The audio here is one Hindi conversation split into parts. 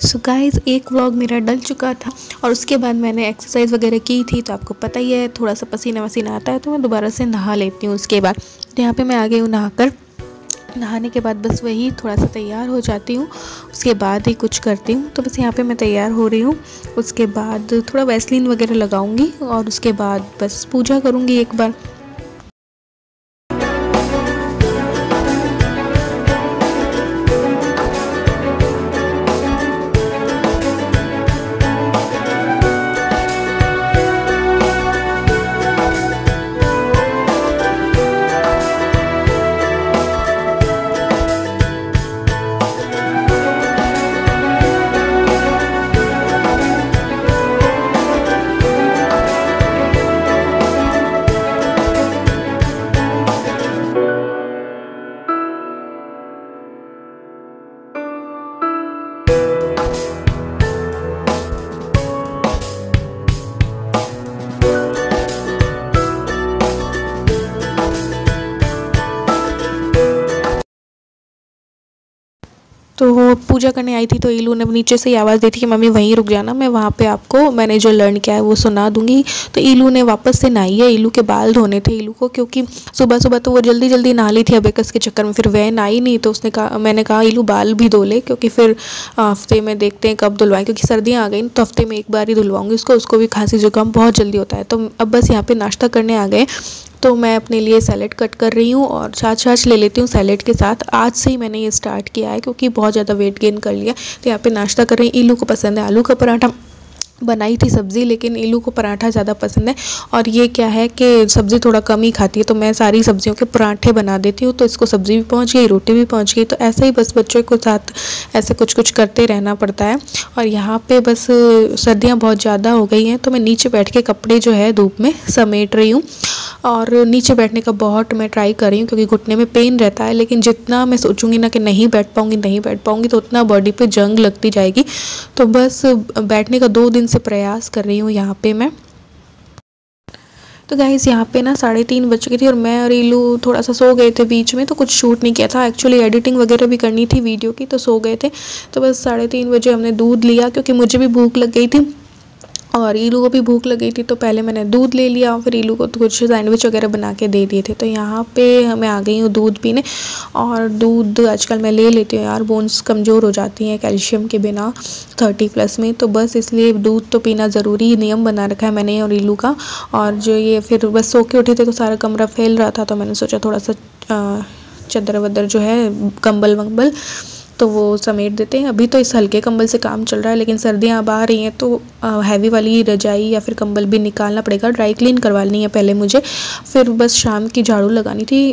सो गाइस, एक व्लॉग मेरा डल चुका था और उसके बाद मैंने एक्सरसाइज वगैरह की थी, तो आपको पता ही है थोड़ा सा पसीना वसीना आता है, तो मैं दोबारा से नहा लेती हूँ। उसके बाद तो यहाँ पे मैं आ गई हूँ नहाकर। नहाने के बाद बस वही थोड़ा सा तैयार हो जाती हूँ, उसके बाद ही कुछ करती हूँ। तो बस यहाँ पे मैं तैयार हो रही हूँ। उसके बाद थोड़ा वैसलीन वगैरह लगाऊंगी और उसके बाद बस पूजा करूँगी एक बार। तो पूजा करने आई थी, तो ईलू ने नीचे से ही आवाज़ दी थी कि मम्मी वहीं रुक जाना, मैं वहाँ पे आपको मैंने जो लर्न किया है वो सुना दूंगी। तो ईलू ने वापस से नहाई है। ईलू के बाल धोने थे ईलू को, क्योंकि सुबह सुबह तो वो जल्दी जल्दी नहा ली थी अबेकस के चक्कर में, फिर वह नहाई नहीं। तो उसने कहा, मैंने कहा ईलू बाल भी धो ले, क्योंकि फिर हफ्ते में देखते हैं कब धुलवाएं, क्योंकि सर्दियाँ आ गई तो हफ्ते में एक बार ही धुलवाऊंगी उसको भी खांसी जुकाम बहुत जल्दी होता है। तो अब बस यहाँ पे नाश्ता करने आ गए। तो मैं अपने लिए सैलेड कट कर रही हूँ और छाछ ले लेती हूँ सैलेड के साथ। आज से ही मैंने ये स्टार्ट किया है, क्योंकि बहुत ज़्यादा वेट गेन कर लिया। तो यहाँ पे नाश्ता कर रही हूँ। ईलू को पसंद है आलू का पराठा, बनाई थी सब्ज़ी, लेकिन ईलू को पराठा ज़्यादा पसंद है। और ये क्या है कि सब्ज़ी थोड़ा कम ही खाती है, तो मैं सारी सब्जियों के पराठे बना देती हूँ। तो इसको सब्ज़ी भी पहुँच गई, रोटी भी पहुँच गई। तो ऐसे ही बस बच्चों के साथ ऐसे कुछ कुछ करते रहना पड़ता है। और यहाँ पे बस सर्दियाँ बहुत ज़्यादा हो गई हैं, तो मैं नीचे बैठ के कपड़े जो है धूप में समेट रही हूँ। और नीचे बैठने का बहुत मैं ट्राई कर रही हूँ, क्योंकि घुटने में पेन रहता है। लेकिन जितना मैं सोचूंगी ना कि नहीं बैठ पाऊँगी तो उतना बॉडी पे जंग लगती जाएगी। तो बस बैठने का 2 दिन से प्रयास कर रही हूँ यहाँ पे मैं। तो गाइस, यहाँ पे ना 3:30 बज गई थी और मैं और ईलू थोड़ा सा सो गए थे बीच में, तो कुछ शूट नहीं किया था। एक्चुअली एडिटिंग वगैरह भी करनी थी वीडियो की, तो सो गए थे। तो बस 3:30 बजे हमने दूध लिया, क्योंकि मुझे भी भूख लग गई थी और ईलू को भी भूख लग गई थी। तो पहले मैंने दूध ले लिया, फिर ईलू को कुछ सैंडविच वगैरह बना के दे दिए थे। तो यहाँ पे मैं आ गई हूँ दूध पीने। और दूध आजकल मैं ले लेती हूँ यार, बोन्स कमज़ोर हो जाती हैं कैल्शियम के बिना 30+ में। तो बस इसलिए दूध तो पीना ज़रूरी नियम बना रखा है मैंने और ईलू का। और जो ये फिर बस सो के उठे थे तो सारा कमरा फैल रहा था, तो मैंने सोचा थोड़ा सा चादर वदर जो है कंबल वंबल तो वो समेट देते हैं। अभी तो इस हल्के कंबल से काम चल रहा है, लेकिन सर्दियाँ अब आ रही हैं तो हैवी वाली रजाई या फिर कंबल भी निकालना पड़ेगा, ड्राई क्लीन करवानी है पहले मुझे। फिर बस शाम की झाड़ू लगानी थी।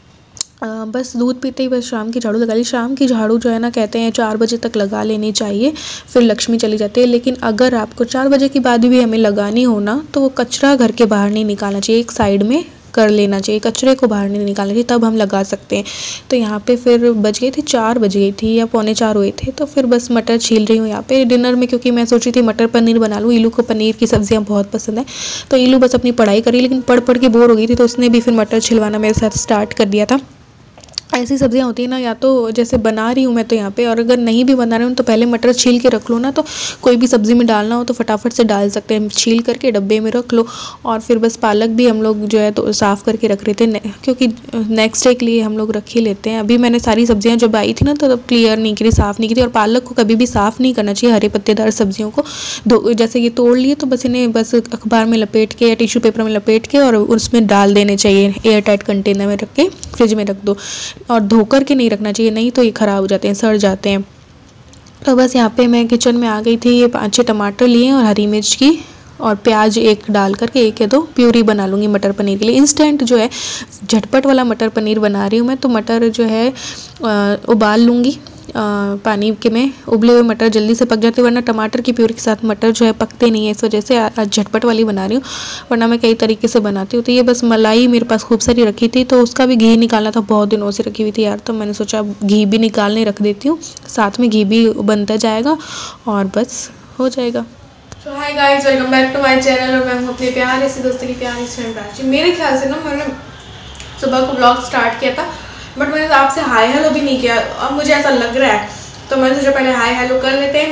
बस दूध पीते ही बस शाम की झाड़ू लगा ली। शाम की झाड़ू जो है ना, कहते हैं 4 बजे तक लगा लेनी चाहिए, फिर लक्ष्मी चली जाती है। लेकिन अगर आपको 4 बजे के बाद भी हमें लगानी हो ना, तो वो कचरा घर के बाहर नहीं निकालना चाहिए, एक साइड में कर लेना चाहिए, कचरे को बाहर नहीं निकालना चाहिए, तब हम लगा सकते हैं। तो यहाँ पे फिर बज गई थी 4 बज गई थी या 3:45 हुए थे। तो फिर बस मटर छील रही हूँ यहाँ पे डिनर में, क्योंकि मैं सोची थी मटर पनीर बना लूँ। ईलू को पनीर की सब्जियाँ बहुत पसंद है। तो ईलू बस अपनी पढ़ाई करी, लेकिन पढ़ के बोर हो गई थी, तो उसने भी फिर मटर छिलवाना मेरे साथ स्टार्ट कर दिया था। ऐसी सब्जियां होती हैं ना, या तो जैसे बना रही हूँ मैं तो यहाँ पे, और अगर नहीं भी बना रही हूँ तो पहले मटर छील के रख लो ना, तो कोई भी सब्ज़ी में डालना हो तो फटाफट से डाल सकते हैं, छील करके डब्बे में रख लो। और फिर बस पालक भी हम लोग जो है तो साफ़ करके रख रहे थे, क्योंकि नेक्स्ट डे के लिए हम लोग रख ही लेते हैं। अभी मैंने सारी सब्जियाँ जब आई थी ना, तो तब क्लियर नहीं करी, साफ़ नहीं करी। और पालक को कभी भी साफ़ नहीं करना चाहिए, हरे पत्तेदार सब्जियों को। जैसे ये तोड़ लिए तो बस इन्हें बस अखबार में लपेट के या टिश्यू पेपर में लपेट के और उसमें डाल देने चाहिए, एयर टाइट कंटेनर में रख के फ्रिज में रख दो। और धोकर के नहीं रखना चाहिए, नहीं तो ये ख़राब हो जाते हैं, सड़ जाते हैं। तो बस यहाँ पे मैं किचन में आ गई थी। ये 5-6 टमाटर लिए और हरी मिर्च की और प्याज एक डाल करके 1 या 2 प्यूरी बना लूँगी मटर पनीर के लिए। इंस्टेंट जो है झटपट वाला मटर पनीर बना रही हूँ मैं। तो मटर जो है उबाल लूँगी पानी के में। उबले हुए मटर जल्दी से पक जाते हैं, वरना टमाटर की प्यूरी के साथ मटर जो है पकते नहीं है। इस वजह से आज झटपट वाली बना रही हूँ, वरना मैं कई तरीके से बनाती हूँ। तो ये बस मलाई मेरे पास खूब सारी रखी थी, तो उसका भी घी निकालना था, बहुत दिनों से रखी हुई थी यार। तो मैंने सोचा घी भी निकालने रख देती हूँ, साथ में घी भी बनता जाएगा और बस हो जाएगा। तो hi guys, welcome back to my channel. और मैं हूँ अपने प्यारे से दोस्तों की प्यारी फ्रेंड प्राची। मेरे ख्याल से ना मैंने सुबह को ब्लॉग स्टार्ट किया था, बट मैंने आपसे हाय हेलो भी नहीं किया। अब मुझे ऐसा लग रहा है, तो मैंने सोचा पहले हाय हेलो कर लेते हैं,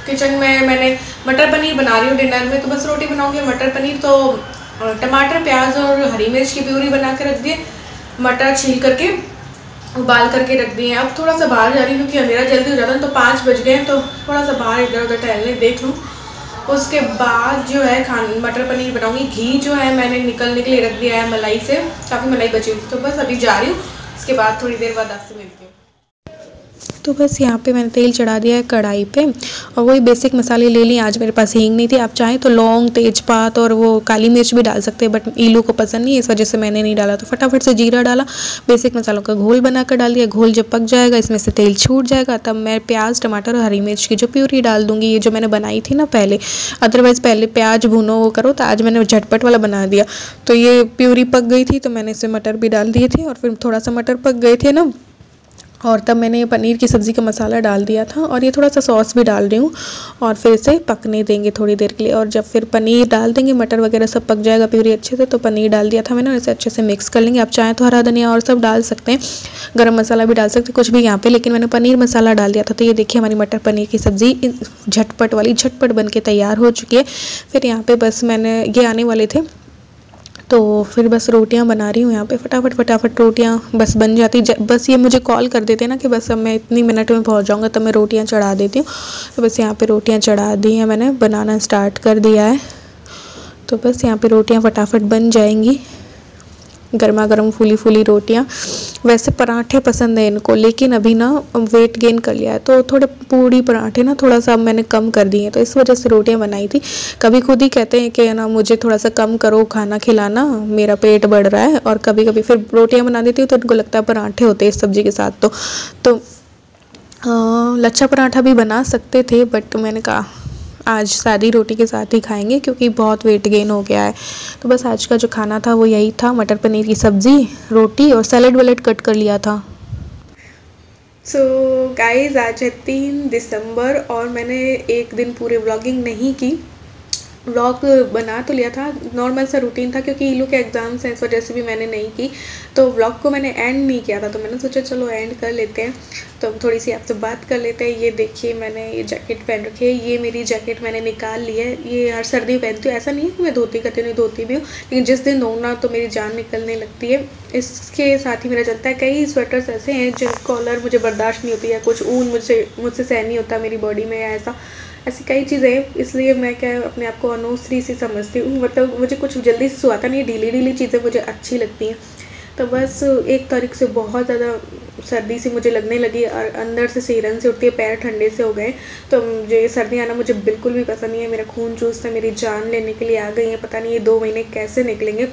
किचन में मैंने मटर पनीर बना रही हूँ डिनर में, तो बस रोटी बनाऊँगी मटर पनीर। तो टमाटर प्याज और हरी मिर्च की प्यूरी बना के रख दिए, मटर छील करके उबाल करके रख दिए। अब थोड़ा सा बाहर जा रही हूँ क्योंकि अंधेरा जल्दी हो जाता है, तो 5 बज गए हैं, तो थोड़ा सा बाहर इधर उधर टहलने देख लूँ। उसके बाद जो है मटर पनीर बनाऊँगी। घी जो है मैंने निकलने के लिए रख दिया है मलाई से, काफ़ी मलाई बची हुई, तो बस अभी जा रही हूँ। उसके बाद थोड़ी देर बाद आपसे मिलती हूँ। तो बस यहाँ पे मैंने तेल चढ़ा दिया है कढ़ाई पे, और वही बेसिक मसाले ले ली। आज मेरे पास हींग नहीं थी, आप चाहें तो लौंग, तेजपात और वो काली मिर्च भी डाल सकते हैं, बट ईलू को पसंद नहीं है, इस वजह से मैंने नहीं डाला। तो फटाफट से जीरा डाला, बेसिक मसालों का घोल बना कर डाल दिया। घोल जब पक जाएगा, इसमें से तेल छूट जाएगा, तब मैं प्याज, टमाटर और हरी मिर्च की जो प्यूरी डाल दूँगी, ये जो मैंने बनाई थी ना पहले। अदरवाइज़ पहले प्याज भूनो वो करो, तो आज मैंने झटपट वाला बना दिया। तो ये प्यूरी पक गई थी, तो मैंने इसमें मटर भी डाल दिए थे, और फिर थोड़ा सा मटर पक गए थे ना, और तब मैंने पनीर की सब्ज़ी का मसाला डाल दिया था, और ये थोड़ा सा सॉस भी डाल रही हूँ, और फिर इसे पकने देंगे थोड़ी देर के लिए। और जब फिर पनीर डाल देंगे, मटर वगैरह सब पक जाएगा प्यूरी अच्छे से, तो पनीर डाल दिया था मैंने, और इसे अच्छे से मिक्स कर लेंगे। आप चाहें तो हरा धनिया और सब डाल सकते हैं, गरम मसाला भी डाल सकते हैं, कुछ भी यहाँ पे, लेकिन मैंने पनीर मसाला डाल दिया था। तो ये देखिए हमारी मटर पनीर की सब्ज़ी झटपट बन के तैयार हो चुकी है। फिर यहाँ पर बस मैंने ये आने वाले थे, तो फिर बस रोटियां बना रही हूँ यहाँ पे। फटाफट रोटियां बस बन जाती, बस ये मुझे कॉल कर देते ना कि बस अब मैं इतनी मिनट में पहुँच जाऊँगा, तब मैं रोटियां चढ़ा देती हूँ। तो बस यहाँ पे रोटियां चढ़ा दी हैं, मैंने बनाना स्टार्ट कर दिया है। तो बस यहाँ पे रोटियां फटाफट बन जाएंगी, गर्मा गर्म फूली रोटियां। वैसे पराठे पसंद है इनको, लेकिन अभी ना वेट गेन कर लिया है, तो थोड़े पूड़ी पराठे ना थोड़ा सा मैंने कम कर दिए हैं, तो इस वजह से रोटियां बनाई थी। कभी खुद ही कहते हैं कि ना मुझे थोड़ा सा कम करो खाना खिलाना, मेरा पेट बढ़ रहा है, और कभी कभी फिर रोटियां बना देती हूँ तो उनको लगता है पराठे होते हैं इस सब्ज़ी के साथ। तो लच्छा पराठा भी बना सकते थे, बट मैंने कहा आज सादी रोटी के साथ ही खाएंगे क्योंकि बहुत वेट गेन हो गया है। तो बस आज का जो खाना था वो यही था, मटर पनीर की सब्ज़ी, रोटी और सैलेड वैलेड कट कर लिया था। सो गाइज आज है 3 दिसंबर और मैंने एक दिन पूरे व्लॉगिंग नहीं की। व्लॉग बना तो लिया था, नॉर्मल सा रूटीन था, क्योंकि ईलू के एग्ज़ाम्स हैं इस वजह से भी मैंने नहीं की। तो व्लॉग को मैंने एंड नहीं किया था, तो मैंने सोचा चलो एंड कर लेते हैं, तो थोड़ी सी आपसे बात कर लेते हैं। ये देखिए मैंने ये जैकेट पहन रखी है, ये मेरी जैकेट मैंने निकाल ली है। ये हर सर्दी पहनती हूँ, ऐसा नहीं है कि मैं धोती करती नहीं, धोती भी हूँ, लेकिन जिस दिन धो ना तो मेरी जान निकलने लगती है। इसके साथ ही मेरा चलता है। कई स्वेटर्स ऐसे हैं जिन कॉलर मुझे बर्दाश्त नहीं होती है, कुछ ऊन मुझसे सहन नहीं होता मेरी बॉडी में, या ऐसी कई चीज़ें, इसलिए मैं क्या अपने आप को अनुश्री सी समझती हूँ। मतलब मुझे कुछ जल्दी से सुहाता नहीं, ढीली चीज़ें मुझे अच्छी लगती हैं। तो बस 1 तारीख से बहुत ज़्यादा सर्दी सी मुझे लगने लगी, और अंदर से सिरन से उठती है, पैर ठंडे से हो गए। तो मुझे सर्दी आना मुझे बिल्कुल भी पसंद नहीं है। मेरा खून चूसता, मेरी जान लेने के लिए आ गई है। पता नहीं ये 2 महीने कैसे निकलेंगे,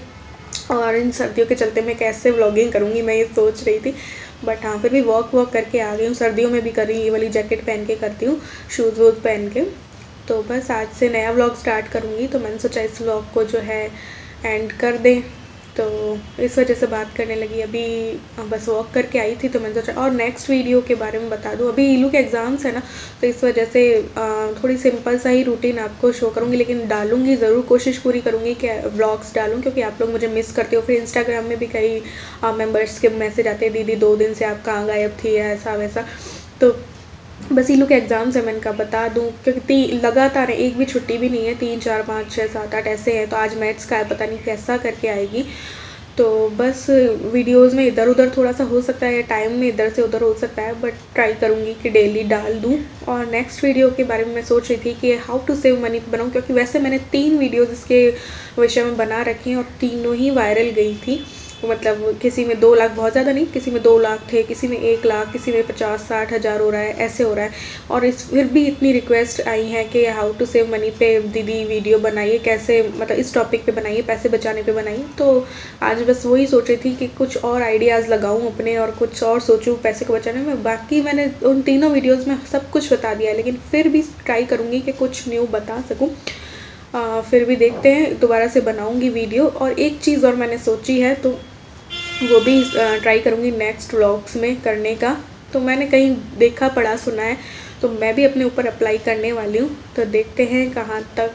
और इन सर्दियों के चलते मैं कैसे व्लॉगिंग करूँगी, मैं ये सोच रही थी। बट हाँ, फिर भी वॉक करके आ गई हूँ। सर्दियों में भी कर रही हूँ, ये वाली जैकेट पहन के करती हूँ, शूज़ वूज़ पहन के। तो बस आज से नया व्लॉग स्टार्ट करूँगी, तो मैंने सोचा इस व्लॉग को जो है एंड कर दें, तो इस वजह से बात करने लगी। अभी बस वॉक करके आई थी, तो मैंने सोचा और नेक्स्ट वीडियो के बारे में बता दूं। अभी ईलू के एग्ज़ाम्स है ना, तो इस वजह से थोड़ी सिंपल सा ही रूटीन आपको शो करूंगी, लेकिन डालूंगी ज़रूर, कोशिश पूरी करूंगी कि व्लॉग्स डालूं, क्योंकि आप लोग मुझे मिस करते हो। फिर इंस्टाग्राम में भी कई मेम्बर्स के मैसेज आते हैं, दीदी 2 दिन से आप कहाँ गायब थी, ऐसा वैसा। तो बस ईलू के एग्ज़ाम्स है, मैंने कहा बता दूं, क्योंकि लगातार एक भी छुट्टी भी नहीं है, 3 4 5 6 7 8 ऐसे हैं। तो आज मैथ्स का है, पता नहीं कैसा करके आएगी। तो बस वीडियोस में इधर उधर थोड़ा सा हो सकता है, या टाइम में इधर से उधर हो सकता है, बट ट्राई करूँगी कि डेली डाल दूँ। और नेक्स्ट वीडियो के बारे में मैं सोच रही थी कि हाउ टू सेव मनी बनाऊँ, क्योंकि वैसे मैंने 3 वीडियोज़ इसके विषय में बना रखी हैं, और तीनों ही वायरल गई थी। मतलब किसी में 2 लाख, बहुत ज़्यादा नहीं, किसी में 2 लाख थे, किसी में 1 लाख, किसी में 50-60 हज़ार हो रहा है, ऐसे हो रहा है। और फिर भी इतनी रिक्वेस्ट आई है कि हाउ टू सेव मनी पे दीदी वीडियो बनाइए, कैसे मतलब इस टॉपिक पे बनाइए, पैसे बचाने पे बनाइए। तो आज बस वही सोच रही थी कि कुछ और आइडियाज़ लगाऊं अपने, और कुछ और सोचूं पैसे को बचाने में। बाकी मैंने उन तीनों वीडियोज़ में सब कुछ बता दिया है, लेकिन फिर भी ट्राई करूँगी कि कुछ न्यू बता सकूँ। फिर भी देखते हैं, दोबारा से बनाऊँगी वीडियो। और एक चीज़ और मैंने सोची है, तो वो भी ट्राई करूँगी नेक्स्ट व्लॉग्स में करने का। तो मैंने कहीं देखा पढ़ा सुना है, तो मैं भी अपने ऊपर अप्लाई करने वाली हूँ। तो देखते हैं कहाँ तक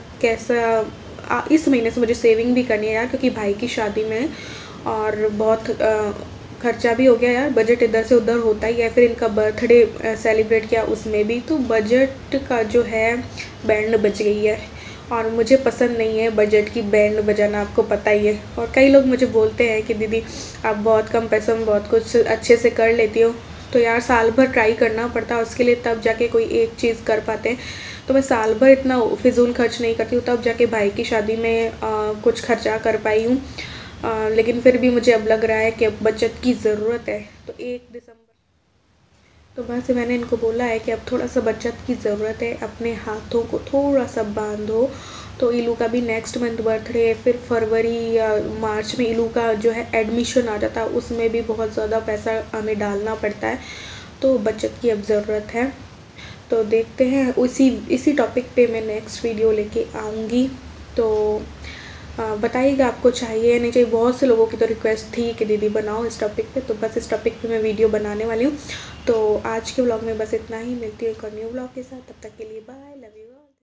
कैसा। इस महीने से मुझे सेविंग भी करनी है यार, क्योंकि भाई की शादी में, और बहुत खर्चा भी हो गया यार, बजट इधर से उधर होता ही है। फिर इनका बर्थडे सेलिब्रेट किया, उसमें भी तो बजट का जो है बैंड बज गई है। और मुझे पसंद नहीं है बजट की बैंड बजाना, आपको पता ही है। और कई लोग मुझे बोलते हैं कि दीदी आप बहुत कम पैसों में बहुत कुछ अच्छे से कर लेती हो। तो यार साल भर ट्राई करना पड़ता है उसके लिए, तब जाके कोई एक चीज़ कर पाते हैं। तो मैं साल भर इतना फिजूल खर्च नहीं करती हूँ, तब जाके भाई की शादी में कुछ खर्चा कर पाई हूँ। लेकिन फिर भी मुझे अब लग रहा है कि अब बचत की ज़रूरत है। तो 1 दिसंबर तो बस मैंने इनको बोला है कि अब थोड़ा सा बचत की ज़रूरत है, अपने हाथों को थोड़ा सा बांधो। तो इलू का भी नेक्स्ट मंथ बर्थडे है, फिर फरवरी या मार्च में इलू का जो है एडमिशन आ जाता है, उसमें भी बहुत ज़्यादा पैसा हमें डालना पड़ता है। तो बचत की अब ज़रूरत है। तो देखते हैं, इसी टॉपिक पे मैं नेक्स्ट वीडियो लेके आऊँगी। तो बताइएगा आपको चाहिए या नहीं चाहिए। बहुत से लोगों की तो रिक्वेस्ट थी कि दीदी बनाओ इस टॉपिक पे, तो बस इस टॉपिक पे मैं वीडियो बनाने वाली हूँ। तो आज के व्लॉग में बस इतना ही, मिलती है एक और न्यू व्लॉग के साथ। तब तक के लिए बाय, लव यू ऑल।